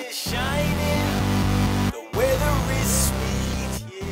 is shining, the weather is sweet, yeah.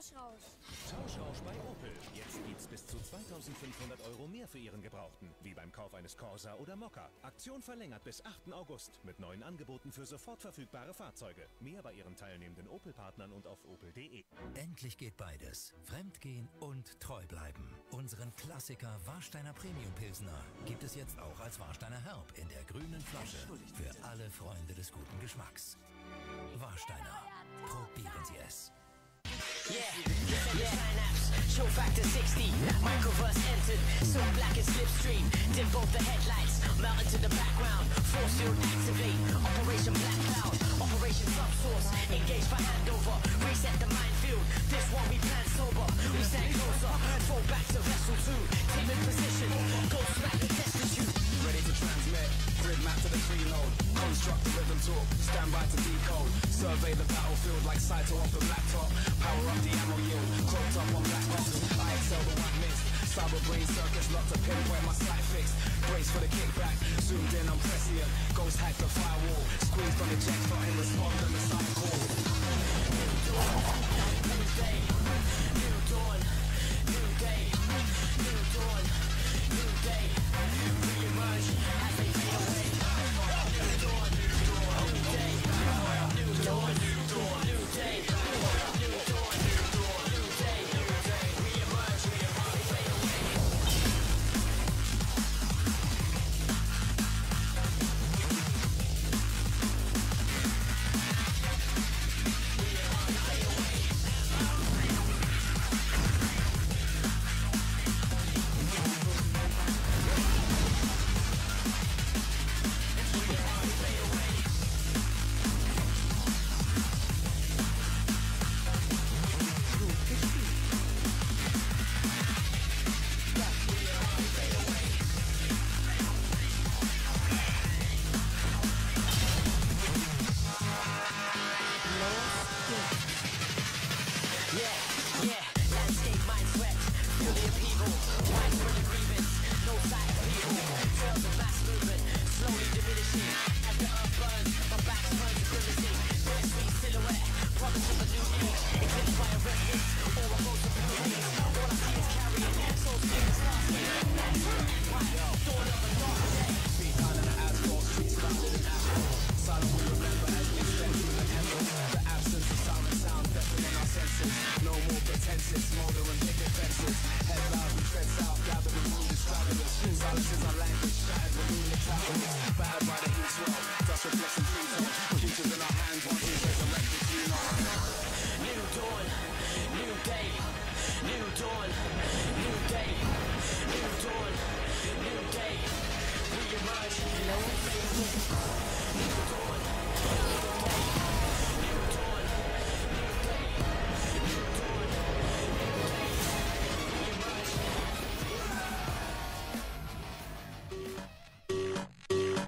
Tauschrausch. Tauschrausch bei Opel. Jetzt gibt's bis zu 2.500 € mehr für Ihren Gebrauchten. Wie beim Kauf eines Corsa oder Mokka. Aktion verlängert bis 8. August. Mit neuen Angeboten für sofort verfügbare Fahrzeuge. Mehr bei Ihren teilnehmenden Opel-Partnern und auf opel.de. Endlich geht beides. Fremdgehen und treu bleiben. Unseren Klassiker Warsteiner Premium Pilsner gibt es jetzt auch als Warsteiner Herb in der grünen Flasche. Für alle Freunde des guten Geschmacks. Warsteiner. Probieren Sie es. Synapse, show factor 60. Microverse entered, so black as slipstream. Dim both the headlights, melt into the background. Force field activate, Operation Black Cloud, Operation Subsource. Engage for handover, reset the minefield. This one we plan sober. We stand closer, fall back to vessel 2. Team in position, go smack the destitute. Ready to transmit, grid map to the preload. Construct the rhythm talk, stand by to decode. Survey the battlefield like Saito off the laptop. Power up the ammo yield, cloaked up on black box. I excel the one missed. Cyber brain circuits locked to pinpoint my sight fixed. Brace for the kickback, zoomed in, I'm prescient. Ghost hack the firewall, squeezed on the check front and respond to the side call. New day, new dawn, new day, new dawn, new day. Re-emerge as they fade away. New dawn, new day, new dawn, new dawn, new day, new dawn, new day, re-emerge, fade away.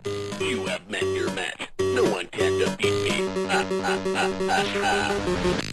You have met your match. No one can defeat me.